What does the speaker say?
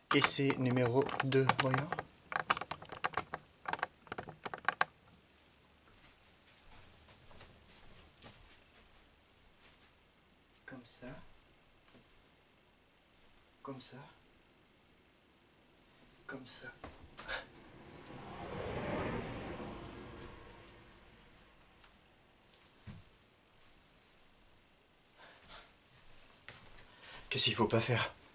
Essai numéro 2, voyons. Comme ça. Comme ça. Comme ça. Qu'est-ce qu'il faut pas faire?